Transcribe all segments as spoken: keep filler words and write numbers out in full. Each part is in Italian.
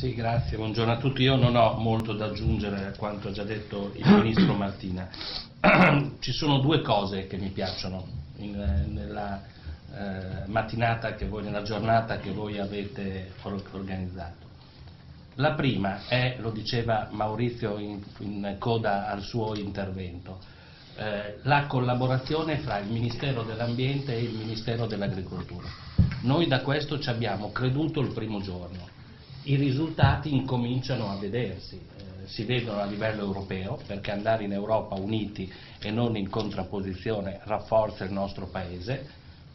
Sì, grazie, buongiorno a tutti. Io non ho molto da aggiungere a quanto ha già detto il Ministro Martina. Ci sono due cose che mi piacciono in, nella eh, mattinata che voi, nella giornata che voi avete organizzato. La prima è, lo diceva Maurizio in, in coda al suo intervento, eh, la collaborazione fra il Ministero dell'Ambiente e il Ministero dell'Agricoltura. Noi da questo ci abbiamo creduto il primo giorno. I risultati incominciano a vedersi, eh, si vedono a livello europeo, perché andare in Europa uniti e non in contrapposizione rafforza il nostro Paese.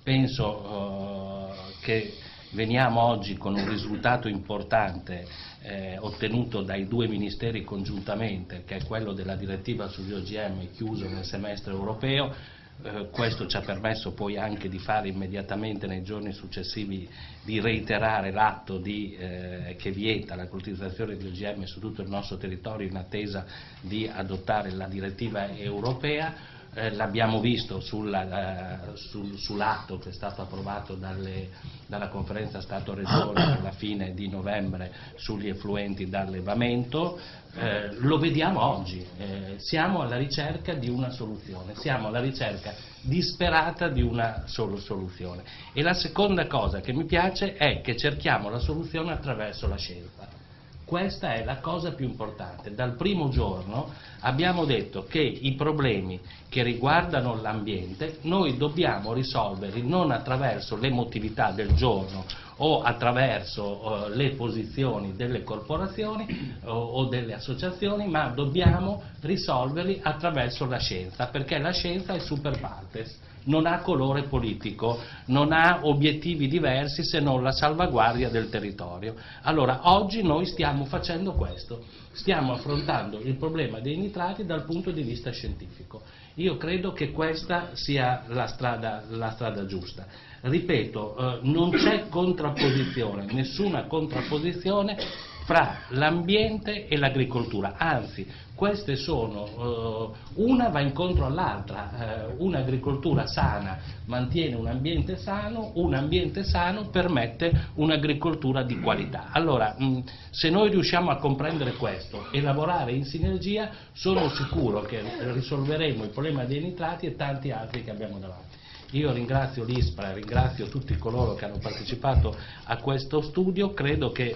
Penso eh, che veniamo oggi con un risultato importante eh, ottenuto dai due ministeri congiuntamente, che è quello della direttiva sugli O G M chiuso nel semestre europeo. Eh, questo ci ha permesso poi anche di fare immediatamente nei giorni successivi, di reiterare l'atto di, eh, che vieta la coltivazione di O G M su tutto il nostro territorio in attesa di adottare la direttiva europea. Eh, l'abbiamo visto sulla, eh, sul, sull'atto che è stato approvato dalle, dalla conferenza Stato-Regione alla fine di novembre sugli effluenti d'allevamento. Eh, lo vediamo oggi, eh, siamo alla ricerca di una soluzione, siamo alla ricerca disperata di una solo soluzione. E la seconda cosa che mi piace è che cerchiamo la soluzione attraverso la scienza. Questa è la cosa più importante. Dal primo giorno abbiamo detto che i problemi che riguardano l'ambiente noi dobbiamo risolverli non attraverso l'emotività del giorno o attraverso uh, le posizioni delle corporazioni o, o delle associazioni, ma dobbiamo risolverli attraverso la scienza, perché la scienza è super partes, non ha colore politico, non ha obiettivi diversi se non la salvaguardia del territorio. Allora oggi noi stiamo facendo questo, stiamo affrontando il problema dei nitrati dal punto di vista scientifico. Io credo che questa sia la strada, la strada giusta. Ripeto, eh, non c'è contrapposizione, nessuna contrapposizione fra l'ambiente e l'agricoltura, anzi queste sono, eh, una va incontro all'altra, eh, un'agricoltura sana mantiene un ambiente sano, un ambiente sano permette un'agricoltura di qualità. Allora, mh, se noi riusciamo a comprendere questo e lavorare in sinergia, sono sicuro che risolveremo il problema dei nitrati e tanti altri che abbiamo davanti. Io ringrazio l'ISPRA, ringrazio tutti coloro che hanno partecipato a questo studio, credo che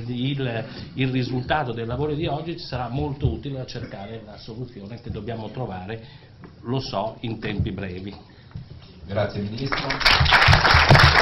il, il risultato del lavoro di oggi ci sarà molto utile a cercare la soluzione che dobbiamo trovare, lo so, in tempi brevi. Grazie Ministro.